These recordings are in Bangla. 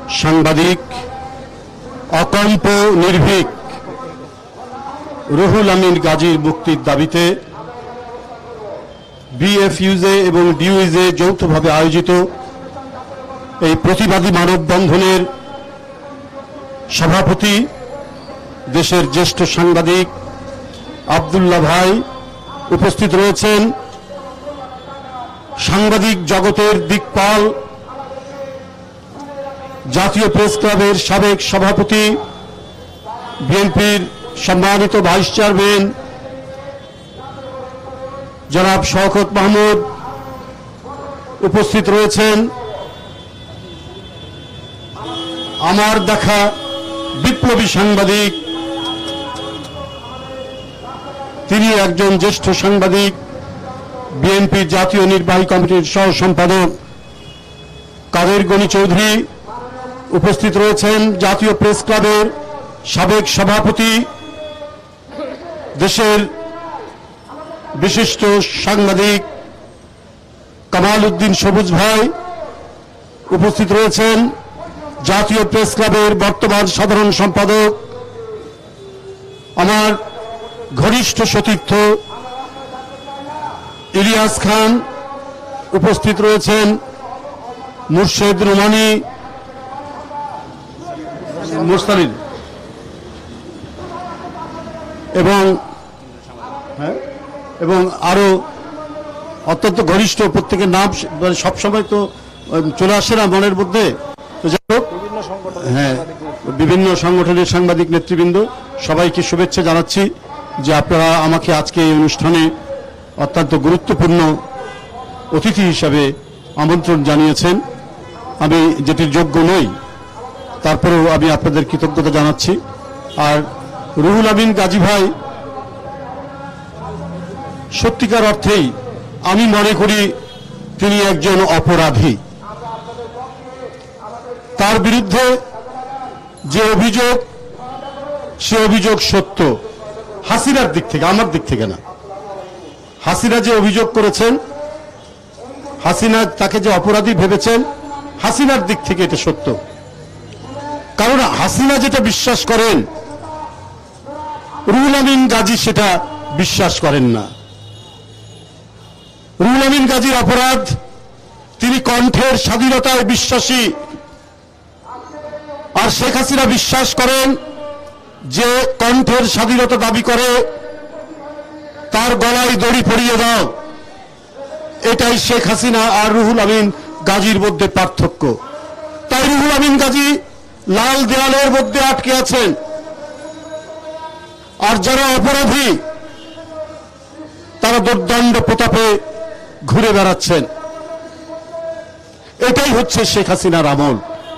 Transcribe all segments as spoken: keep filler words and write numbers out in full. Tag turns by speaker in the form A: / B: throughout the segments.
A: সাংবাদিক অকম্প নির্ভীক রুহুল আমিন গাজীর মুক্তির দাবিতে বিএফইউজে এবং ডিইউজে যৌথভাবে আয়োজিত এই প্রতিবাদী মানববন্ধনের সভাপতি দেশের জ্যেষ্ঠ সাংবাদিক আব্দুল্লাহ ভাই উপস্থিত রয়েছেন। সাংবাদিক জগতের দিকপাল জাতীয় প্রেস ক্লাবের সাবেক সভাপতি বিএনপির সম্মানিত ভাইস চেয়ারম্যান জনাব শওকত মাহমুদ উপস্থিত রয়েছেন। আমার দেখা বিপ্লবী সাংবাদিক, তিনি একজন জ্যেষ্ঠ সাংবাদিক, বিএনপির জাতীয় নির্বাহী কমিটির সহ সম্পাদক কাদের গনি চৌধুরী উপস্থিত রয়েছেন। জাতীয় প্রেস ক্লাবের সাবেক সভাপতি দেশের বিশিষ্ট সাংবাদিক কামাল উদ্দিন সবুজ ভাই উপস্থিত রয়েছেন। জাতীয় প্রেস ক্লাবের বর্তমান সাধারণ সম্পাদক আমার ঘনিষ্ঠ সতীর্থ ইলিয়াস খান উপস্থিত রয়েছেন। মুর্শেদ রুমানি, মুস্তালিন এবং এবং আরো অত্যন্ত ঘনিষ্ঠ প্রত্যেকের নাম সবসময় তো চলে আসে না মনের মধ্যে। হ্যাঁ, বিভিন্ন সংগঠনের সাংবাদিক নেতৃবৃন্দ সবাইকে শুভেচ্ছা জানাচ্ছি যে আপনারা আমাকে আজকে এই অনুষ্ঠানে অত্যন্ত গুরুত্বপূর্ণ অতিথি হিসাবে আমন্ত্রণ জানিয়েছেন। আমি যেটির যোগ্য নই, তারপরেও আমি আপনাদের কৃতজ্ঞতা জানাচ্ছি। আর রুহুল আমিন গাজী ভাই সত্যিকার অর্থেই আমি মনে করি তিনি একজন অপরাধী। তার বিরুদ্ধে যে অভিযোগ, সে অভিযোগ সত্য। হাসিনার দিক থেকে, আমার দিক থেকে না। হাসিনা যে অভিযোগ করেছেন, হাসিনা তাকে যে অপরাধী ভেবেছেন, হাসিনার দিক থেকে এটা সত্য। কারণ হাসিনা যেটা বিশ্বাস করেন, রুহুল আমিন গাজী সেটা বিশ্বাস করেন না। রুহুল আমিন গাজীর অপরাধ, তিনি কণ্ঠের স্বাধীনতায় বিশ্বাসী। আর শেখ হাসিনা বিশ্বাস করেন যে কণ্ঠের স্বাধীনতা দাবি করে তার গলায় দড়ি পরিয়ে দাও। এটাই শেখ হাসিনা আর রুহুল আমিন গাজীর মধ্যে পার্থক্য। তাই রুহুল আমিন গাজী লাল দেয়ালের মধ্যে আটকে আছেন। আর যারা অপরাধী তারা দুর্দণ্ড প্রতাপে ঘুরে বেড়াচ্ছেন। এটাই হচ্ছে শেখ হাসিনার আমল,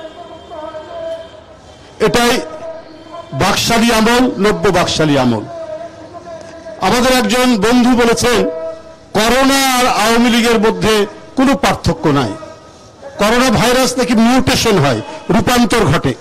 A: এটাই বাকশালী আমল, নব্য বাকশালী আমল। আমাদের একজন বন্ধু বলেছেন করোনা আর আওয়ামী লীগের মধ্যে কোনো পার্থক্য নাই। করোনা ভাইরাস নাকি মিউটেশন হয়, রূপান্তর ঘটে।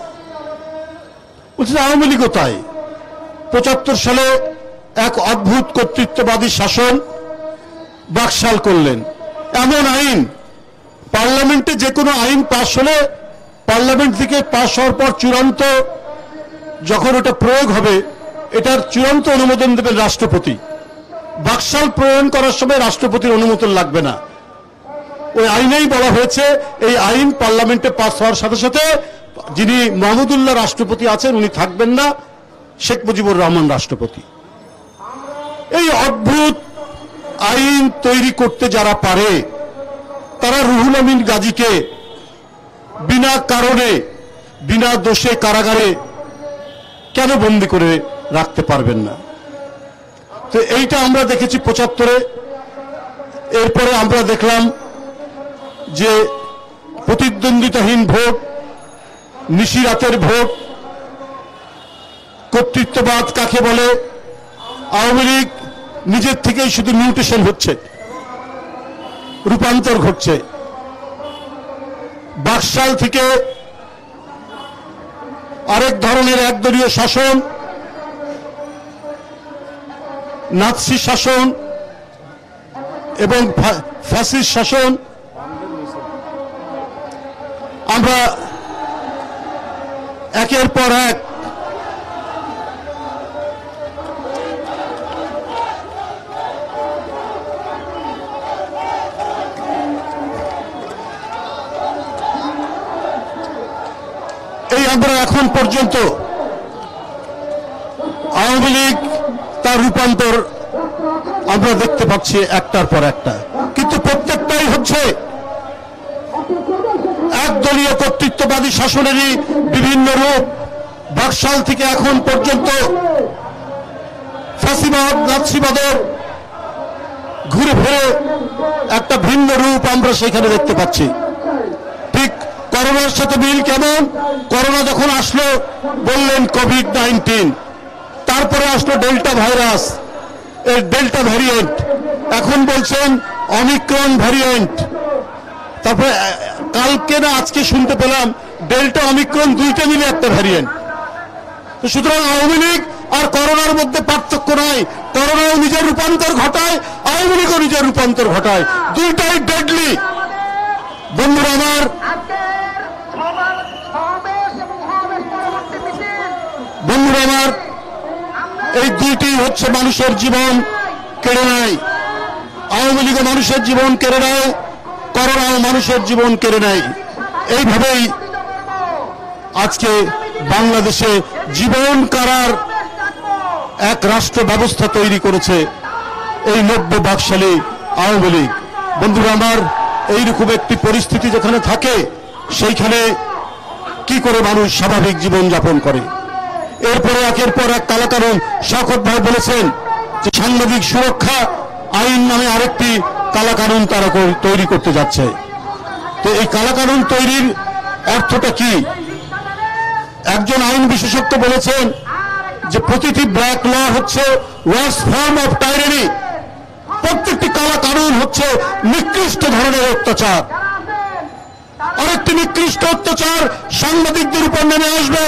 A: বলছে আওয়ামী লীগও তাই। পঁচাত্তর সালে এক অদ্ভুত কর্তৃত্ববাদী শাসন বাকশাল করলেন। এমন আইন, পার্লামেন্টে যে কোনো আইন পাশ হলে পার্লামেন্ট থেকে পাশ হওয়ার পর চূড়ান্ত যখন ওটা প্রয়োগ হবে, এটার চূড়ান্ত অনুমোদন দেবেন রাষ্ট্রপতি। বাকশাল প্রয়োগ করার সময় রাষ্ট্রপতির অনুমোদন লাগবে না। ওই আইনেই বলা হয়েছে এই আইন পার্লামেন্টে পাস হওয়ার সাথে সাথে যিনি মাহমুদুল্লাহ রাষ্ট্রপতি আছেন উনি থাকবেন না, শেখ মুজিবুর রহমান রাষ্ট্রপতি। এই অদ্ভুত আইন তৈরি করতে যারা পারে, তারা রুহুল আমিন গাজীকে বিনা কারণে, বিনা দোষে কারাগারে কেন বন্দী করে রাখতে পারবেন না? তো এইটা আমরা দেখেছি পঁচাত্তরে। এরপরে আমরা দেখলাম যে প্রতিদ্বন্দ্বিতাহীন ভোট, নিশিরাতের ভোট, কর্তৃত্ববাদ কাকে বলে, আওয়ামী লীগ নিজের থেকেই শুধু মিউটেশন হচ্ছে, রূপান্তর ঘটছে। বাকশাল থেকে আরেক ধরনের একদলীয় শাসন, নাৎসি শাসন এবং ফ্যাসিস্ট শাসন আমরা একের পর এক এই আমরা এখন পর্যন্ত আওয়ামী লীগ তার রূপান্তর আমরা দেখতে পাচ্ছি একটার পর একটা, কিন্তু প্রত্যেকটাই হচ্ছে একদলীয় কর্তৃত্ববাদী শাসনেরই বিভিন্ন রূপ। বাকশাল থেকে এখন পর্যন্ত ফাঁসিবাদ নাৎসিবাদের ঘুরে ফিরে একটা ভিন্ন রূপ আমরা সেখানে দেখতে পাচ্ছি। ঠিক করোনার সাথে মিল কেমন? করোনা যখন আসলো বললেন কোভিড নাইন্টিন, তারপরে আসলো ডেল্টা ভাইরাস, এর ডেল্টা ভ্যারিয়েন্ট, এখন বলছেন অমিক্রন ভ্যারিয়েন্ট, তারপরে কালকে না আজকে শুনতে পেলাম ডেল্টা অমিক্রন দুইটা মিলে একটা ভ্যারিয়েন্ট। তো সুতরাং আওয়ামী লীগ আর করোনার মধ্যে পার্থক্য নাই, করোনাও নিজের রূপান্তর ঘটায়, আওয়ামী লীগও নিজের রূপান্তর ঘটায়, দুইটাই ডেডলি। বন্ধুরা আমার, বন্ধুরা আমার, এই দুইটি হচ্ছে মানুষের জীবন কেড়ে নেয়। আওয়ামী লীগও মানুষের জীবন কেড়ে নেয়, করোনাও মানুষের জীবন কেড়ে নেয়। এইভাবেই আজকে বাংলাদেশে জীবন কারার এক রাষ্ট্র ব্যবস্থা তৈরি করেছে এই নব্য বাকশালী আওয়ামী লীগ। বন্ধুরা আমার, এইরকম একটি পরিস্থিতি যেখানে থাকে সেইখানে কি করে মানুষ স্বাভাবিক জীবন যাপন করে? এরপরে একের পর এক কালাকানুন, শওকত ভাই বলেছেন যে সাংবাদিক সুরক্ষা আইন নামে আরেকটি কালাকানুন তারা তৈরি করতে যাচ্ছে। তো এই কালাকানুন তৈরির অর্থটা কি? একজন আইন বিশেষজ্ঞ বলেছেন যে প্রতিটি ব্ল্যাক ল হচ্ছে ওয়ার্স ফর্ম অফ টাইরেনি, প্রত্যেকটি কালাকানুন হচ্ছে নিকৃষ্ট ধরনের অত্যাচার। আরেকটি নিকৃষ্ট অত্যাচার সাংবাদিকদের উপর নেমে আসবে,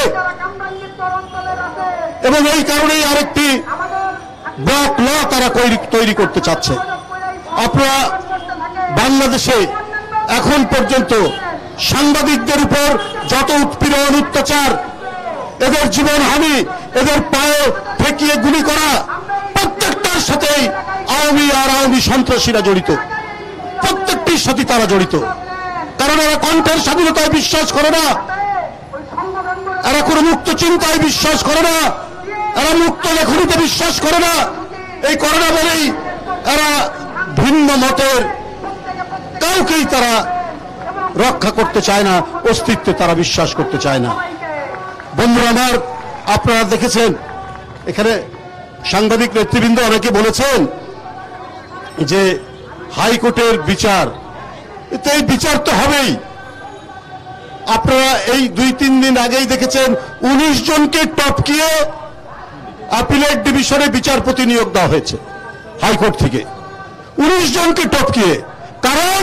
A: এবং এই কারণেই আরেকটি ব্ল্যাক ল তারা তৈরি করতে চাচ্ছে। আপনারা বাংলাদেশে এখন পর্যন্ত সাংবাদিকদের উপর যত উৎপীড়ন অত্যাচার, এদের জীবনহানি, এদের পায়ে ঠেকিয়ে গুলি করা, প্রত্যেকটার সাথেই আওয়ামী আর আওয়ামী সন্ত্রাসীরা জড়িত, প্রত্যেকটির সাথে তারা জড়িত। কারণ এরা কণ্ঠের স্বাধীনতায় বিশ্বাস করে না, এরা কোনো মুক্ত চিন্তায় বিশ্বাস করে না, এরা মুক্ত লেখনীতে বিশ্বাস করে না। এই করোনা বলেই এরা ভিন্ন মতের কাউকেই তারা রক্ষা করতে চায় না, অস্তিত্বে তারা বিশ্বাস করতে চায় না। বন্ধুরা আমার, আপনারা দেখেছেন এখানে সাংবাদিক নেতৃবৃন্দ অনেকে বলেছেন যে হাইকোর্টের বিচার, এতে এই বিচার তো হবেই। আপনারা এই দুই তিন দিন আগেই দেখেছেন উনিশ জনকে টপকিয়ে আপিলেট ডিভিশনে বিচারপতি নিয়োগ দেওয়া হয়েছে হাইকোর্ট থেকে, উনিশ জনকে টপকিয়ে। কারণ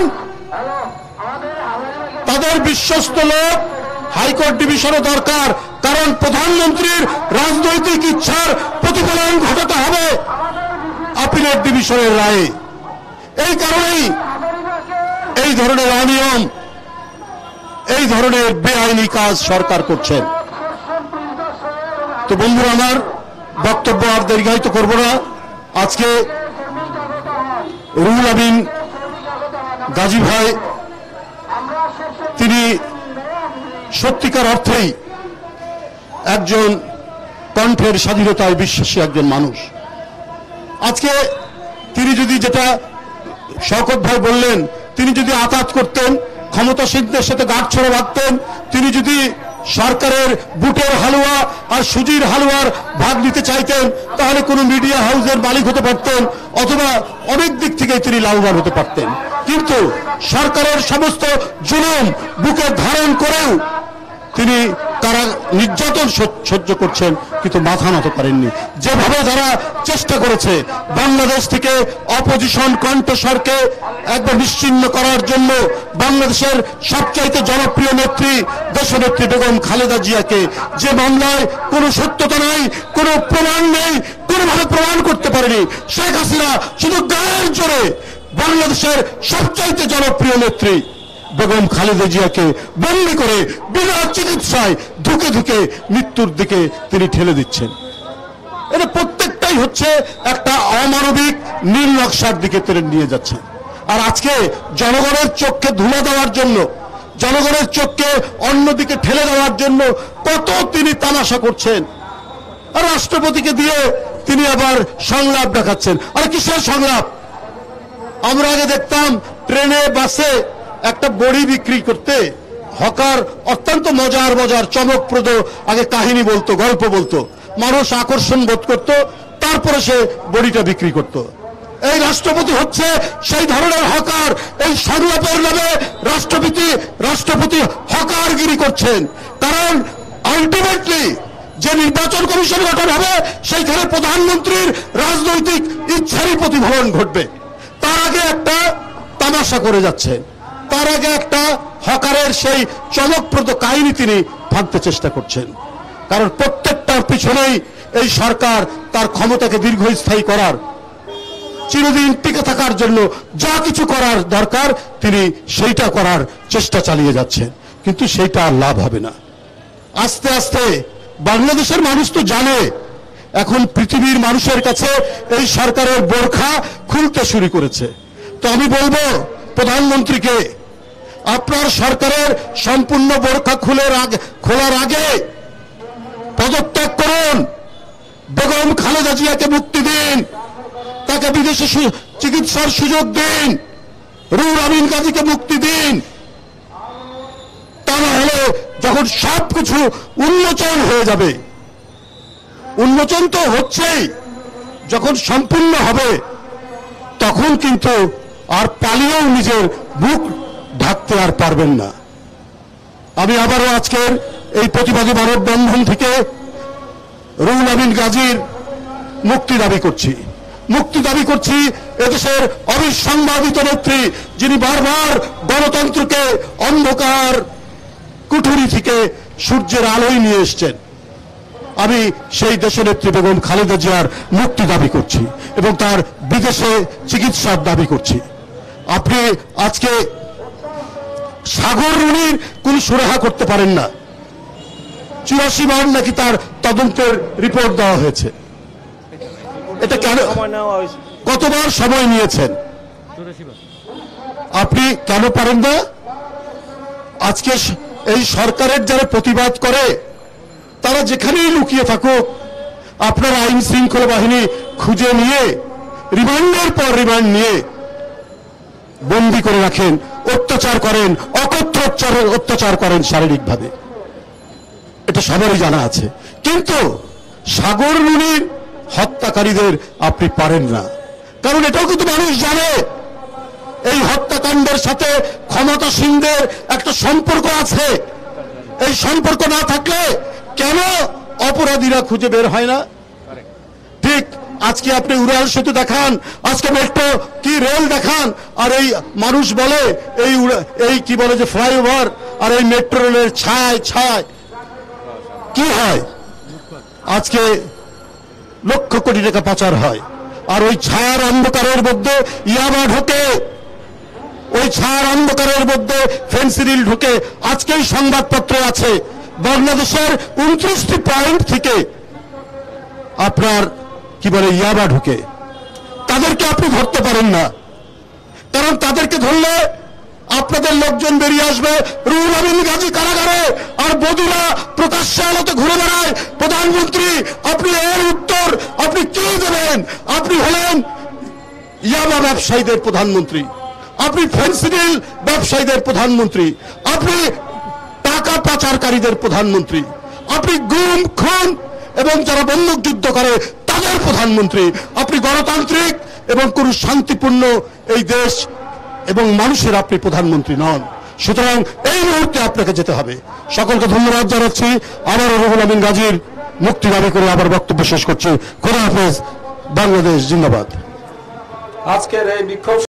A: তাদের বিশ্বস্ত লোক হাইকোর্ট ডিভিশনে দরকার, কারণ প্রধানমন্ত্রীর রাজনৈতিক ইচ্ছার প্রতিফলন ঘটাতে হবে আপিলেট ডিভিশনের রায়ে। এই কারণেই এই ধরনের অনিয়ম, এই ধরনের বেআইনি কাজ সরকার করছেন। তো বন্ধুরা আমার, বক্তব্য আর দীর্ঘায়িত করব না। আজকে রুহুল আমিন গাজী ভাই, তিনি সত্যিকার অর্থেই একজন কণ্ঠের স্বাধীনতায় বিশ্বাসী একজন মানুষ। আজকে তিনি যদি, যেটা শওকত ভাই বললেন, তিনি যদি আতাত করতেন, ক্ষমতাসীনদের সাথে গাঁটছড়া বাঁধতেন, তিনি যদি সরকারের বুটের হালুয়া আর সুজির হালুয়ার ভাগ নিতে চাইতেন, তাহলে কোনো মিডিয়া হাউসের মালিক হতে পারতেন, অথবা অনেক দিক থেকে তিনি লাভবান হতে পারতেন। কিন্তু সরকারের সমস্ত জুলুম বুকে ধারণ করেও তিনি তারা নির্যাতন সহ্য করছেন, কিন্তু মাথা নত করেননি। যেভাবে তারা চেষ্টা করেছে বাংলাদেশ থেকে অপোজিশন কণ্ঠস্বরকে একবার নিশ্চিহ্ন করার জন্য, বাংলাদেশের সবচাইতে জনপ্রিয় নেত্রী দেশনেত্রী বেগম খালেদা জিয়াকে, যে মামলায় কোনো সত্যতা নাই, কোনো প্রমাণ নেই, কোনোভাবে প্রমাণ করতে পারেনি, শেখ হাসিনা শুধু গায়ের জোরে বাংলাদেশের সবচাইতে জনপ্রিয় নেত্রী বেগম খালেদা জিয়াকে বন্দী করে বিনা চিকিৎসায় ধুকে ধুকে মৃত্যুর দিকে তিনি ঠেলে দিচ্ছেন। এটা প্রত্যেকটাই হচ্ছে একটা অমানবিক নীল নকশার দিকে তিনি নিয়ে যাচ্ছেন। আর আজকে জনগণের চোখকে ধুলা দেওয়ার জন্য, জনগণের চোখকে অন্যদিকে ঠেলে দেওয়ার জন্য কত তিনি তামাশা করছেন। আর রাষ্ট্রপতিকে দিয়ে তিনি আবার সংলাপ দেখাচ্ছেন। আর কিসের সংলাপ? আমরা আগে দেখতাম ট্রেনে বাসে একটা বড়ি বিক্রি করতে হকার অত্যন্ত মজার মজার চমকপ্রদ আগে কাহিনী বলতো, গল্প বলতো, মানুষ আকর্ষণ বোধ করত, তারপরে সে বড়িটা বিক্রি করত। এই রাষ্ট্রপতি হচ্ছে সেই ধরনের হকার। এই সংলাপের নামে রাষ্ট্রপতি রাষ্ট্রপতি হকারগিরি করছেন। কারণ আলটিমেটলি যে নির্বাচন কমিশন গঠন হবে সেইখানে প্রধানমন্ত্রীর রাজনৈতিক ইচ্ছারই প্রতিফলন ঘটবে। তার আগে একটা তামাশা করে যাচ্ছেন, তার আগে একটা হকারের সেই চমকপ্রদ কাহিনী তিনি ভাবতে চেষ্টা করছেন। কারণ প্রত্যেকটার পিছনেই এই সরকার তার ক্ষমতাকে দীর্ঘস্থায়ী করার, চিরদিন টিকে থাকার জন্য যা কিছু করার দরকার তিনি সেইটা করার চেষ্টা চালিয়ে যাচ্ছেন। কিন্তু সেইটা আর লাভ হবে না। আস্তে আস্তে বাংলাদেশের মানুষ তো জানে এখন পৃথিবীর মানুষের কাছে এই সরকারের বোরখা খুলতে শুরু করেছে। তো আমি বলবো প্রধানমন্ত্রীকে, আপনার সরকারের সম্পূর্ণ বোরখা খুলের আগে খোলার আগে পদত্যাগ করুন, বেগম খালেদা জিয়াকে মুক্তি দিন, তাকে বিদেশে চিকিৎসার সুযোগ দিন, রুহুল আমিন গাজীকে মুক্তি দিন। তা না হলে যখন সবকিছু উন্মোচন হয়ে যাবে, উন্মোচন তো হচ্ছেই, যখন সম্পূর্ণ হবে তখন কিন্তু আর পালিয়েও নিজের বুক ঢাকতে আর পারবেন না। আমি আবারও আজকের এই প্রতিবাদী মানববন্ধন থেকে রুহুল আমিন গাজীর মুক্তি দাবি করছি। মুক্তি দাবি করছি এদেশের অবিসংবাদিত নেত্রী, যিনি বারবার গণতন্ত্রকে অন্ধকার কুঠুরি থেকে সূর্যের আলোয় নিয়ে এসছেন। আমি সেই দেশনেত্রী বেগম খালেদা জিয়ার মুক্তি দাবি করছি এবং তার বিদেশে চিকিৎসার দাবি করছি। আপনি আজকে সাগর রুনির কোন সুরাহা করতে পারেন না। চুরাশি বার নাকি তার তদন্তের রিপোর্ট দেওয়া হয়েছে। এটা কেন, কতবার সময় নিয়েছেন? আপনি কেন পারেন না? আজকে এই সরকারের যারা প্রতিবাদ করে তারা যেখানেই লুকিয়ে থাকুক, আপনার আইন শৃঙ্খলা বাহিনী খুঁজে নিয়ে রিমান্ডের পর রিমান্ড নিয়ে বন্দি করে রাখেন, অত্যাচার করেন, অকথ্য অত্যাচার করেন শারীরিকভাবে। এটা সবারই জানা আছে। কিন্তু সাগর রুনির হত্যাকারীদের আপনি পারেন না। কারণ এটাও কিন্তু মানুষ জানে এই হত্যাকাণ্ডের সাথে ক্ষমতাসীনদের একটা সম্পর্ক আছে। এই সম্পর্ক না থাকলে কেন অপরাধীরা খুঁজে বের হয় না? ঠিক আজকে আপনি উড়াল সেতু দেখান, আজকে মেট্রো কি রেল দেখান, আর এই মানুষ বলে এই এই কি বলে যে ফ্লাইওভার আর এই মেট্রো রেলের ছায় ছায় কি হয়? আজকে লক্ষ কোটি টাকা পাচার হয়। আর ওই ছায়ার অন্ধকারের মধ্যে ইয়াবা ঢোকে, ওই ছায়ার অন্ধকারের মধ্যে ফেন্সিডিল ঢোকে। আজকেই সংবাদপত্রে আছে বাংলাদেশের উনত্রিশটি পয়েন্ট থেকে আপনার কি বলে ইয়াবা ঢুকে। তাদেরকে আপনি ধরতে পারেন না, কারণ তাদেরকে ধরলে আপনাদের লোকজন বেরিয়ে আসবে রুহুল আমিন গাজী কারাগারে, আর বধুরা প্রকাশ্যে আলোতে ঘুরে বেড়ায়। প্রধানমন্ত্রী আপনি এর উত্তর আপনি কি দেবেন? আপনি হলেন ইয়াবা ব্যবসায়ীদের প্রধানমন্ত্রী, আপনি ফেন্সিডিল ব্যবসায়ীদের প্রধানমন্ত্রী, আপনি টাকা পাচারকারীদের প্রধানমন্ত্রী, আপনি গুম খুন এবং যারা বন্দুক যুদ্ধ করে তাদের প্রধানমন্ত্রী। আপনি গণতান্ত্রিক এবং কোন শান্তিপূর্ণ এই দেশ এবং মানুষের আপনি প্রধানমন্ত্রী নন। সুতরাং এই মুহূর্তে আপনাকে যেতে হবে। সকলকে ধন্যবাদ জানাচ্ছি। আবার রুহুল আমিন গাজীর মুক্তি দাবি করে আবার বক্তব্য শেষ করছি। খোদা হাফেজ। বাংলাদেশ জিন্দাবাদ।
B: আজকের এই বিক্ষোভ